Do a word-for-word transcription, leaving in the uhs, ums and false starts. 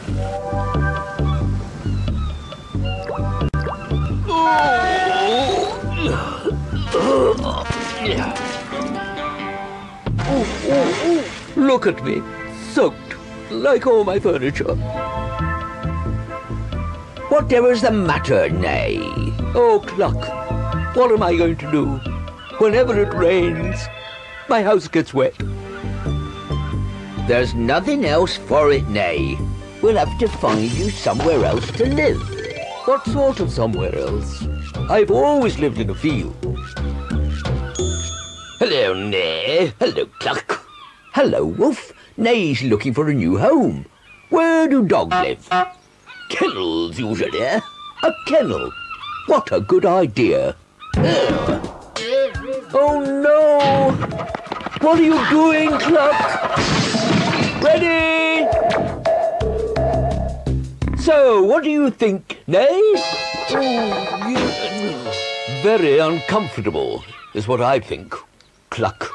Look at me, soaked, like all my furniture. Whatever's the matter, Neigh? Oh, Cluck, what am I going to do? Whenever it rains, my house gets wet. There's nothing else for it, Neigh. We'll have to find you somewhere else to live. What sort of somewhere else? I've always lived in a field. Hello, Neigh. Hello, Cluck. Hello, Woof. Neigh's looking for a new home. Where do dogs live? Kennels, usually. A kennel. What a good idea. Oh, no! What are you doing, Cluck? Ready? So, what do you think, Neigh? Oh, you... Very uncomfortable, is what I think, Cluck.